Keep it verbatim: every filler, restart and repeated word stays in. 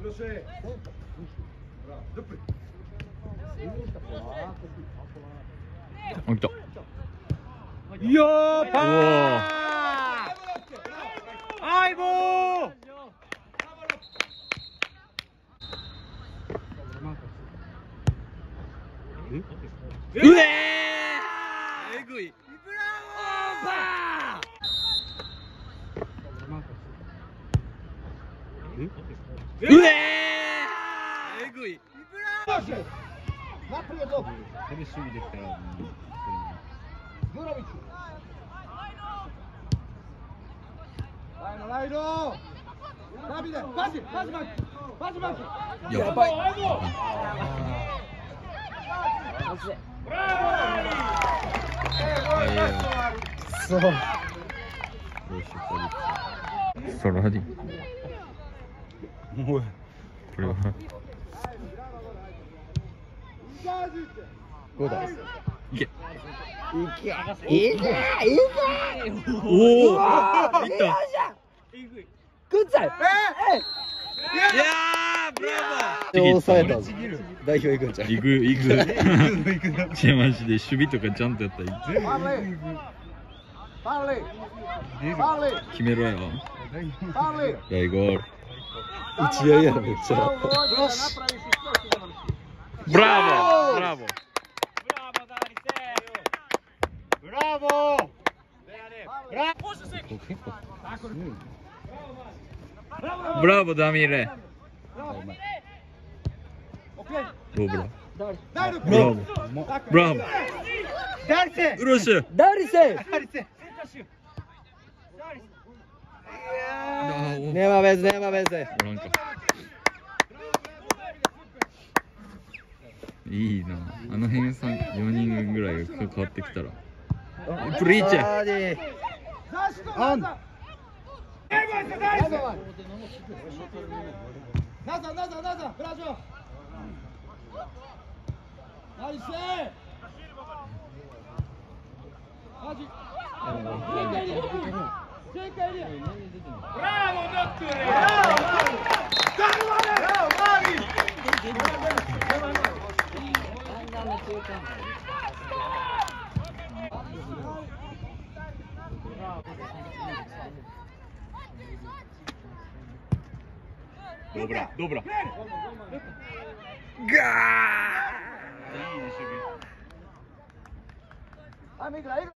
起きた。 いやー、パー。相棒。 うえー、えぐい。オーバー。うえー、えぐい。 ヘルシーできたら。ライド。ダビデ、パス、パスマック、パスマック。 やばい。 そう。 ストラディ。 おい。 これは。 どうだ。 いけ。 いけ。いけ。いけ。 おお。いった。 くっさい。 いやー、ブラボー。 抑えたぞ。代表行くんちゃう。 行く行く。チェマジで守備とかちゃんとやったら行く。決めろよ。大ゴール。 打ち合いやめっちゃ。 ブラボー。ブラボー。 ブラボー。 ブラボーダミーレ。ローブラ。ブラボー。ブラボー。ウロシュ。 ダリセ。ネバベス、ネバベス。 なんか。いいな。あの辺さん、よにんぐらいが変わってきたら。プリーチェ。 オン。 ドブラ、ドブラ。ガー。いい守備。